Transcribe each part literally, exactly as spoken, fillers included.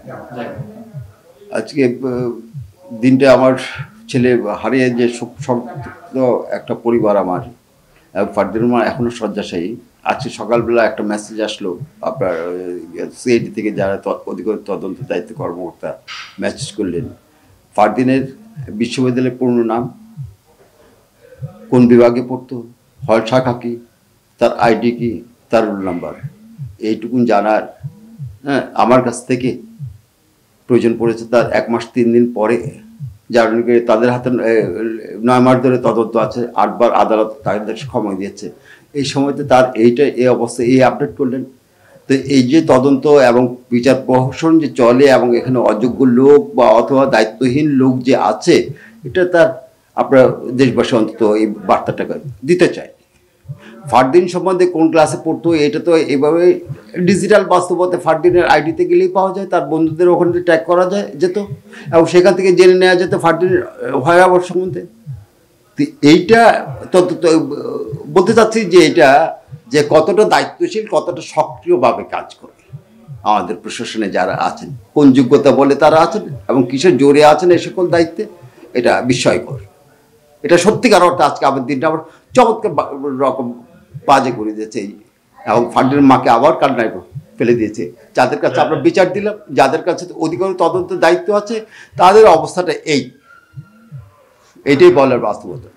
আজকে দিনটা আমার ছেলে হারিয়ে যে শোক সন্তপ্ত একটা পরিবার আমার, ফারদিনের মা এখনও শয্যাশায়ী। আজকে সকালবেলা একটা মেসেজ আসলো আপনার সিআইডি থেকে, যারা অধিকতর তদন্ত দায়িত্ব কর্মকর্তা মেসেজ করলেন, ফারদিনের বিশ্ববিদ্যালয়ের পূর্ণ নাম, কোন বিভাগে পড়তো, হল শাখা কি, তার আইডি কি, তার রোল নাম্বার, এইটুকুন জানার হ্যাঁ আমার কাছ থেকে প্রয়োজন পড়েছে তার এক মাস তিন দিন পরে। যার তাদের হাতে নয় মাস ধরে তদন্ত আছে, আটবার আদালত তাদের সময় দিয়েছে। এই সময়তে তার এইটা এই অবস্থা এই আপডেট করলেন। তো এই যে তদন্ত এবং বিচার প্রহসন যে চলে এবং এখানে অযোগ্য লোক বা অথবা দায়িত্বহীন লোক যে আছে, এটা তার আপনার দেশবাসী অন্তত এই বার্তাটাকে দিতে চায়। ফারদিন সম্বন্ধে কোন ক্লাসে পড়তো এটা তো এইভাবে ডিজিটাল বাস্তবতে ফারদিনের আইডিতে গেলেই পাওয়া যায়, তার বন্ধুদের ওখানে ট্র্যাক করা যায় যেত এবং সেখান থেকে জেনে নেওয়া যেত ফারদিনের ভয়াবহ সম্বন্ধে। তো এইটা তত বলতে চাচ্ছি যে এটা যে কতটা দায়িত্বশীল, কতটা সক্রিয়ভাবে কাজ করে আমাদের প্রশাসনে যারা আছেন, কোন যোগ্যতা বলে তারা আছেন এবং কিসের জোরে আছেন এই সকল দায়িত্বে, এটা বিস্ময়কর। এটা সত্যিকার অর্থে আজকে আমার দিনটা আমার চমৎকার রকম বাজে করে দিয়েছে এবং ফারদিনের মাকে আবার কান্নায় ফেলে দিয়েছে। যাদের কাছে আমরা বিচার দিলাম, যাদের কাছে অধিকার তদন্তের দায়িত্ব আছে, তাদের অবস্থাটা এই এইটাই বলার বাস্তবতা।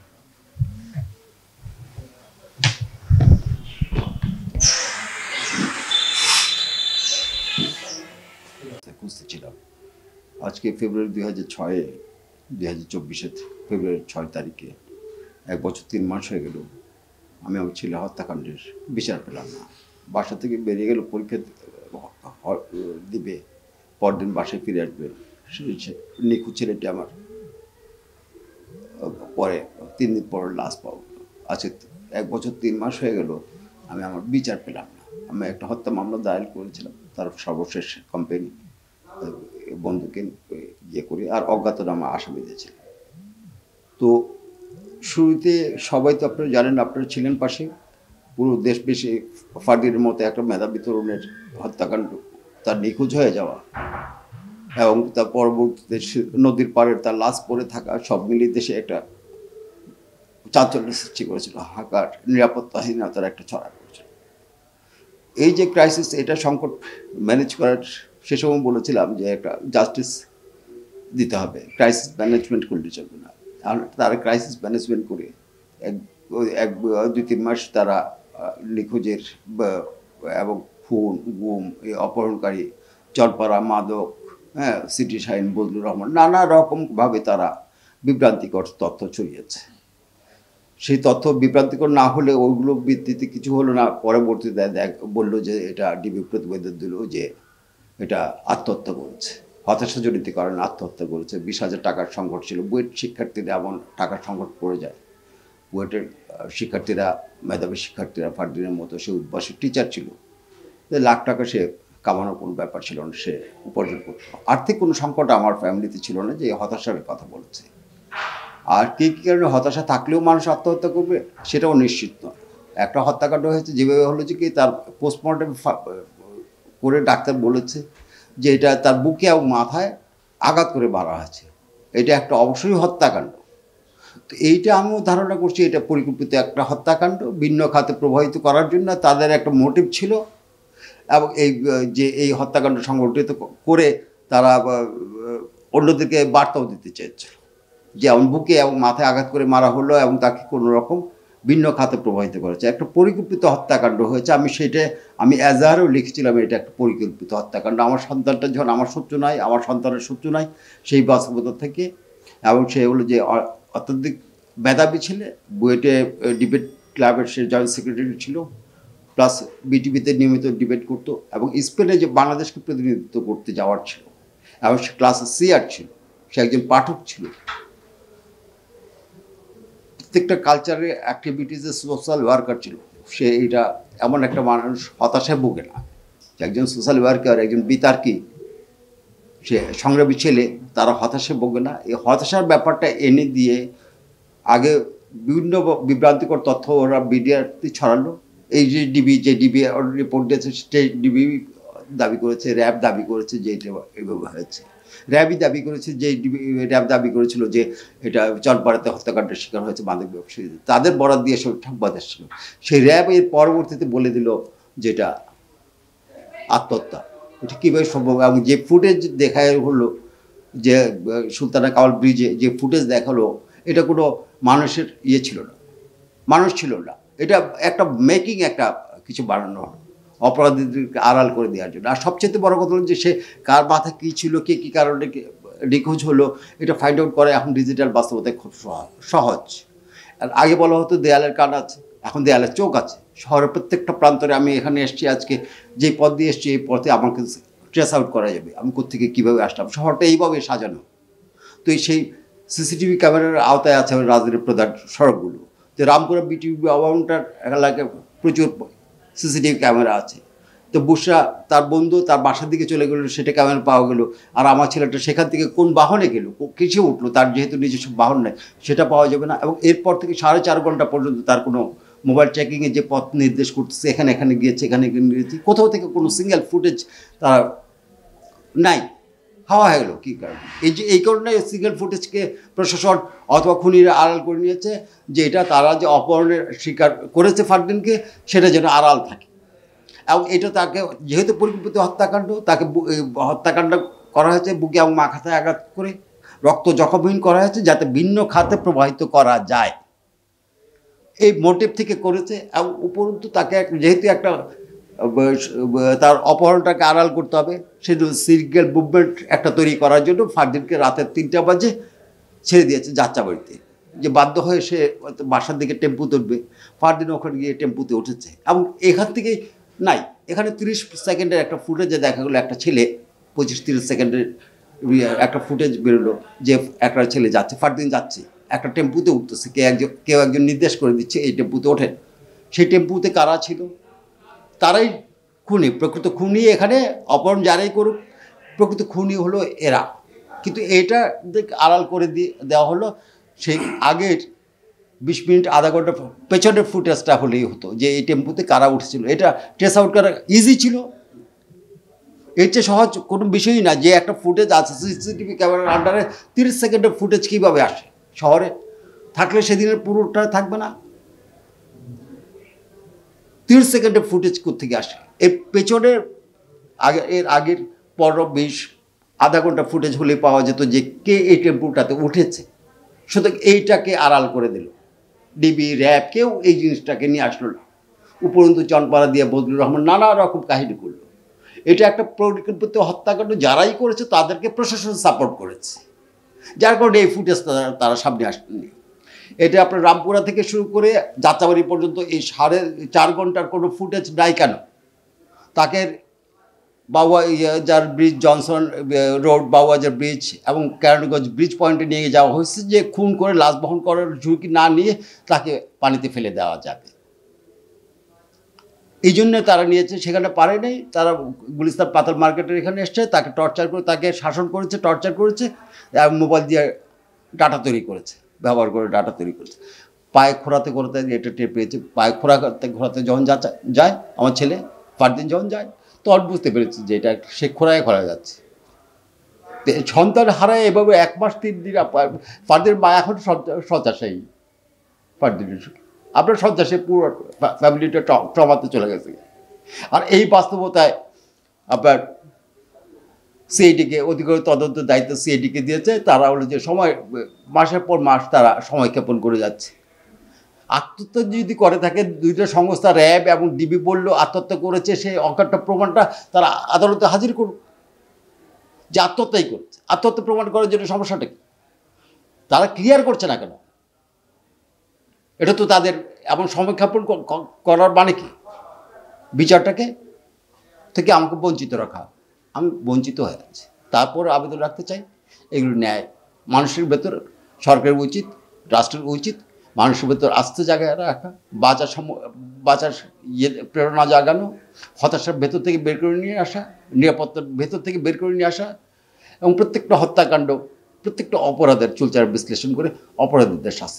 খুঁজতে ছিলাম আজকে ফেব্রুয়ারি দুই হাজার ছয়ে দুই হাজার চব্বিশের ফেব্রুয়ারি ছয় তারিখে এক বছর তিন মাস হয়ে গেল আমি আমার ছেলে হত্যাকাণ্ডের বিচার পেলাম না। বাসা থেকে বেরিয়ে গেল, পরীক্ষা দিবে, পরদিন বাসায় ফিরে আসবে। নিখোঁজ ছেলেটি আমার পরে তিন দিন পর লাশ পাবো। আজকে এক বছর তিন মাস হয়ে গেল আমি আমার বিচার পেলাম না। আমি একটা হত্যা মামলা দায়ের করেছিলাম, তার সর্বশেষ কোম্পানি বন্ধুকে ইয়ে করে আর অজ্ঞাতনামা আসামি দিয়েছিল। তো শুরুতে সবাই তো আপনারা জানেন, আপনারা ছিলেন পাশে, পুরো দেশ বেশি ফারদিনের মতো একটা মেধাবী তরুণের হত্যাকাণ্ড, তার নিখোঁজ হয়ে যাওয়া এবং তার পরবর্তীতে নদীর পাড়ের তার লাশ পড়ে থাকা, সব মিলিয়ে দেশে একটা চাঞ্চল্য সৃষ্টি করেছিল, হাহাকার, নিরাপত্তাহীনতার একটা ছড়া করেছিল। এই যে ক্রাইসিস, এটা সংকট ম্যানেজ করার সে সময় বলেছিলাম যে একটা জাস্টিস দিতে হবে, ক্রাইসিস ম্যানেজমেন্ট করলে চলবে না। আর তারা ক্রাইসিস ম্যানেজমেন্ট করে এক এক দুই তিন মাস তারা নিখোঁজের এবং খুন, গুম, এই অপহরণকারী, চরপাড়া, মাদক, হ্যাঁ, সিটি শাহিন, বজলুর রহমান, নানা রকমভাবে তারা বিভ্রান্তিকর তথ্য ছড়িয়েছে। সেই তথ্য বিভ্রান্তিকর না হলে ওইগুলো ভিত্তিতে কিছু হলো না। পরবর্তীতে দেখ বললো যে এটা ডিবি প্রতিবেদন দিল যে এটা আত্মহত্যা করেছে, হতাশাজনিত কারণে আত্মহত্যা করেছে। বিশ হাজার টাকার সংকট ছিল, বুয়েট শিক্ষার্থীরা এমন টাকার সংকট পড়ে যায়। বুয়েটের শিক্ষার্থীরা, মেধাবী শিক্ষার্থীরা, ফারদিনের মতো সে উদ্বাসী টিচার ছিল, লাখ টাকা সে কামানোর কোনো ব্যাপার ছিল না, সে উপার্জন করত। আর্থিক কোনো সংকট আমার ফ্যামিলিতে ছিল না যে হতাশার কথা বলেছে। আর কী কী কারণে হতাশা থাকলেও মানুষ আত্মহত্যা করবে সেটাও নিশ্চিত নয়। একটা হত্যাকাণ্ড হয়েছে যেভাবে হলো যে কি তার পোস্টমর্টম করে ডাক্তার বলেছে যে এটা তার বুকে এবং মাথায় আঘাত করে মারা হয়েছে, এটা একটা অবশ্যই হত্যাকাণ্ড। তো এইটা আমিও ধারণা করছি এটা পরিকল্পিত একটা হত্যাকাণ্ড, ভিন্ন খাতে প্রভাবিত করার জন্য তাদের একটা মোটিভ ছিল এবং এই যে এই হত্যাকাণ্ড সংগঠিত করে তারা অন্যদেরকে বার্তাও দিতে চেয়েছিল যে এমন বুকে এবং মাথায় আঘাত করে মারা হলো এবং তাকে কোনো রকম ভিন্ন খাতে প্রভাবিত করেছে, একটা পরিকল্পিত হত্যাকাণ্ড হয়েছে। আমি সেটা আমি এজাহারেও লিখেছিলাম এটা একটা পরিকল্পিত হত্যাকাণ্ড। আমার সন্তানটা যখন আমার শত্রু নাই, আমার সন্তানের শত্রু নাই, সেই বাস্তবতা থেকে, এবং সে হলো যে অত্যধিক মেধাবী ছেলে, বুয়েটে ডিবেট ক্লাবের সে জয়েন্ট সেক্রেটারি ছিল, প্লাস বিটিভিতে নিয়মিত ডিবেট করতো এবং স্পেনে যে বাংলাদেশকে প্রতিনিধিত্ব করতে যাওয়ার ছিল এবং সে ক্লাসে সিআর ছিল, সে একজন পাঠক ছিল, প্রত্যেকটা কালচারের অ্যাক্টিভিটিসে সোশ্যাল ওয়ার্কার ছিল। সে এটা এমন একটা মানুষ হতাশায় ভোগে না, একজন সোশ্যাল ওয়ার্কার, একজন বিতার্কী, সে সংগ্রামী ছেলে, তারা হতাশায় ভোগে না। এই হতাশার ব্যাপারটা এনে দিয়ে আগে বিভিন্ন বিভ্রান্তিকর তথ্য ওরা মিডিয়াতে ছড়ালো। এই যে ডিবি যে ডিবি রিপোর্ট দিয়েছে, সেই ডিবি দাবি করেছে, র্যাব দাবি করেছে যে এটা এভাবে হয়েছে। র্যাবই দাবি করেছে যে র্যাব দাবি করেছিল যে এটা চরপাড়াতে হত্যাকাণ্ডের শিকার হয়েছে মাদক ব্যবসায়ী, তাদের বরাত দিয়ে সব সংবাদ এসেছিল। সেই র্যাব এর পরবর্তীতে বলে দিল যেটা আত্মহত্যা। এটা কীভাবে সম্ভব? এবং যে ফুটেজ দেখা হলো যে সুলতানা কামাল ব্রিজে যে ফুটেজ দেখালো, এটা কোনো মানুষের ইয়ে ছিল না, মানুষ ছিল না, এটা একটা মেকিং একটা কিছু বানানো অপরাধীদেরকে আড়াল করে দেওয়ার জন্য। আর সবচেয়ে বড় কথা হলো যে সে কার মাথায় কী ছিল, কে কী কারণে নিখোঁজ হলো, এটা ফাইন্ড আউট করা এখন ডিজিটাল বাস্তবতায় খুব সহজ। আর আগে বলা হতো দেয়ালের কান আছে, এখন দেয়ালের চোখ আছে। শহরের প্রত্যেকটা প্রান্তরে, আমি এখানে এসেছি আজকে, যে পথ দিয়ে এসেছি এই পথে আমাকে ট্রেস আউট করা যাবে আমি কোত্থেকে কীভাবে আসলাম। শহরটা এইভাবে সাজানো। তো সেই সিসিটিভি ক্যামেরার আওতায় আছে রাজধানীর প্রধান সড়কগুলো। তো রামপুরা বিটিভি বাউন্ডার এলাকায় প্রচুর সিসিটিভি ক্যামেরা আছে। তো বুসরা তার বন্ধু তার বাসার দিকে চলে গেলো, সেটা ক্যামেরা পাওয়া গেলো। আর আমার ছেলেটা সেখান থেকে কোন বাহনে গেল, কিসে উঠলো, তার যেহেতু নিজস্ব বাহন নেই, সেটা পাওয়া যাবে না। এবং এরপর থেকে সাড়ে চার ঘন্টা পর্যন্ত তার কোনো মোবাইল ট্র্যাকিংয়ে যে পথ নির্দেশ করতেছে, এখানে এখানে গিয়েছে, এখানে এখানে গিয়েছে, কোথাও থেকে কোনো সিঙ্গেল ফুটেজ তার নাই। হাওয়া হয়ে গেলো কী কারণে? এই যে এই কারণে সিঙ্গেল ফুটেজকে প্রশাসন অথবা খুনিরা আড়াল করে নিয়েছে, যে এটা তারা যে অপহরণের শিকার করেছে ফারদিনকে, সেটা যেন আড়াল থাকে। এবং এটা তাকে যেহেতু পরিকল্পিত হত্যাকাণ্ড, তাকে হত্যাকাণ্ড করা হয়েছে বুকে এবং মাথায় আঘাত করে, রক্ত জখমহীন করা হয়েছে যাতে ভিন্ন খাতে প্রবাহিত করা যায়, এই মোটিভ থেকে করেছে। এবং উপরন্তু তাকে যেহেতু একটা তার অপহরণটাকে আড়াল করতে হবে, সেটা সিঙ্গেল মুভমেন্ট একটা তৈরি করার জন্য ফারদিনকে রাতের তিনটা বাজে ছেড়ে দিয়েছে যাত্রাবাড়িতে, যে বাধ্য হয়ে সে বাসার দিকে টেম্পুতে উঠবে। ফারদিন ওখানে গিয়ে টেম্পুতে উঠেছে এবং এখান থেকে নাই, এখানে তিরিশ সেকেন্ডের একটা ফুটেজে দেখা গেলো একটা ছেলে, পঁচিশ তিরিশ সেকেন্ডের একটা ফুটেজ বেরোলো যে একটা ছেলে যাচ্ছে, ফারদিন যাচ্ছে, একটা টেম্পুতে উঠতেছে, কে একজন কেউ একজন নির্দেশ করে দিচ্ছে এই টেম্পুতে ওঠেন। সেই টেম্পুতে কারা ছিল? তারাই খুনি, প্রকৃত খুনি। এখানে অপহরণ যারাই করুক, প্রকৃত খুনি হলো এরা। কিন্তু এটা আড়াল করে দিয়ে দেওয়া হলো সেই আগের বিশ মিনিট আধা ঘন্টা পেছনের ফুটেজটা হলেই হতো, যে এই টেম্পুতে কারা উঠেছিল। এটা ট্রেস আউট করা ইজি ছিল, এর চেয়ে সহজ কোনো বিষয়ই না। যে একটা ফুটেজ আছে সিসিটিভি ক্যামেরার আন্ডারে, তিরিশ সেকেন্ডের ফুটেজ কীভাবে আসে? শহরে থাকলে সেদিনের পুরোটা থাকবে না। তিরিশ সেকেন্ডের ফুটেজ কোত্থেকে আসে? এর পেছনের আগে এর আগের পনেরো বিশ আধা ঘন্টা ফুটেজ হলে পাওয়া যেত যে কে এই টেম্পুটাতে উঠেছে। সুতরাং এইটাকে আড়াল করে দিল ডিবি, র্যাব, কেউ এই জিনিসটাকে নিয়ে আসলো না। উপরন্তু চনপাড়া দিয়ে বদলুর রহমান নানা রকম কাহিনী করলো। এটা একটা পরিকল্পিত হত্যাকাণ্ড, যারাই করেছে তাদেরকে প্রশাসন সাপোর্ট করেছে, যার কারণে এই ফুটেজ তারা সামনে আসেনি। এটা আপনার রামপুরা থেকে শুরু করে যাত্রাবাড়ি পর্যন্ত এই সাড়ে চার ঘন্টার কোনো ফুটেজ নাই কেন? তাকে Babubazar bridge, Johnson road, Babubazar bridge এবং কেরানীগঞ্জ ব্রিজ পয়েন্টে নিয়ে যাওয়া হয়েছে যে খুন করে লাশ বহন করার ঝুঁকি না নিয়ে তাকে পানিতে ফেলে দেওয়া যাবে, এই জন্য তারা নিয়েছে। সেখানে পারে নাই, তারা গুলিস্তান পাতাল মার্কেটের এখানে এসছে, তাকে টর্চার করে, তাকে শাসন করেছে, টর্চার করেছে এবং মোবাইল দিয়ে ডাটা তৈরি করেছে, ব্যবহার করে ডাটা তৈরি করেছে। পায়ে খোঁড়াতে খোঁড়াতে এটা টের পেয়েছে। পায়ে খোঁড়াতে ঘোরাতে যখন যা যায় আমার ছেলে ফারদিন যখন যায়, তখন বুঝতে পেরেছি যে এটা সে খোঁড়ায় খোঁড়া যাচ্ছে। সন্তান হারায় এভাবে এক মাস তিন দিন ফারদিন মা এখন শয্যাশায়ী। ফারদিনের আপনার শয্যাশে পুরো ফ্যামিলিটা ট্রমাতে চলে গেছে। আর এই বাস্তবতায় আপনার সিআইডিকে অধিকার তদন্ত দায়িত্ব সিআইডিকে দিয়েছে। তারা হলো যে সময় মাসের পর মাস তারা সময় ক্ষেপণ করে যাচ্ছে। আত্মহত্যা যদি করে থাকে, দুইটা সংস্থা র্যাব এবং ডিবি বললো আত্মহত্যা করেছে, সেই অকাট্য প্রমাণটা তারা আদালতে হাজির করুক যে আত্মহত্যাই করেছে। আত্মহত্যা প্রমাণ করার জন্য সমস্যাটা কি? তারা ক্লিয়ার করছে না কেন? এটা তো তাদের এমন সমীক্ষাপন করার মানে কি? বিচারটাকে থেকে আমাকে বঞ্চিত রাখা, আমি বঞ্চিত হয়ে আছি। তারপর আবেদন রাখতে চাই এগুলো ন্যায়। মানুষের ভেতর সরকারের উচিত, রাষ্ট্রের উচিত মানুষের ভেতর আস্থা জায়গায় রাখা, বাঁচার সম বাঁচার ইয়ে প্রেরণা জাগানো, হতাশার ভেতর থেকে বের করে নিয়ে আসা, নিরাপত্তার ভেতর থেকে বের করে নিয়ে আসা এবং প্রত্যেকটা হত্যাকাণ্ড, প্রত্যেকটা অপরাধের চুলচার বিশ্লেষণ করে অপরাধীদের শাস্তি দেওয়া।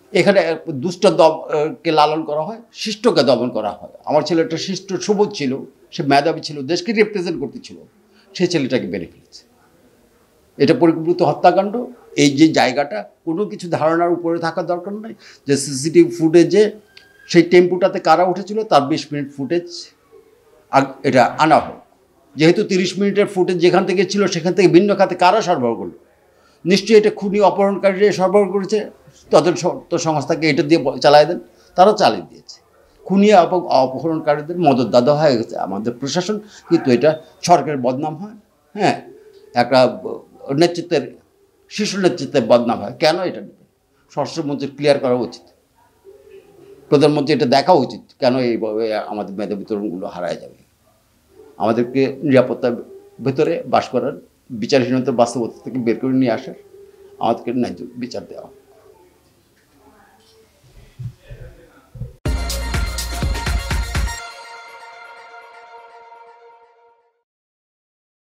এখানে দুষ্ট দমকে লালন করা হয়, শিষ্টকে দমন করা হয়। আমার ছেলেটা শিষ্ট সবুজ ছিল, সে মেধাবী ছিল, দেশকে রিপ্রেজেন্ট করতেছিল, সেই ছেলেটাকে মেরে ফেলেছে। এটা পরিকল্পিত হত্যাকাণ্ড। এই যে জায়গাটা কোনো কিছু ধারণার উপরে থাকার দরকার নেই যে সিসিটিভি ফুটেজে সেই টেম্পুটাতে কারা উঠেছিল তার বিশ মিনিট ফুটেজ এটা আনা হোক। যেহেতু তিরিশ মিনিটের ফুটেজ যেখান থেকে ছিল সেখান থেকে ভিন্ন খাতে কারা সরবরাহ করলো, নিশ্চয়ই এটা খুনি অপহরণকারীরা সরবরাহ করেছে, তাদের তো সংস্থাকে এটা দিয়ে চালাই দেন, তারা চালিয়ে দিয়েছে। খুনি এবং অপহরণকারীদের মদতদাতা হয়ে গেছে আমাদের প্রশাসন, কিন্তু এটা সরকারের বদনাম হয়। হ্যাঁ, একটা নেতৃত্বের শীর্ষ নেতৃত্বের বদনাম হয়। কেন এটা নেবে? স্বরাষ্ট্রমন্ত্রী ক্লিয়ার করা উচিত, প্রধানমন্ত্রী এটা দেখা উচিত কেন এইভাবে আমাদের মেধাবী তরুণগুলো হারায় যাবে। আমাদেরকে নিরাপত্তার ভেতরে বাস করার, বিচারহীনতার বাস্তবতা থেকে বের করে নিয়ে আসার, আমাদেরকে ন্যায্য বিচার দেওয়া।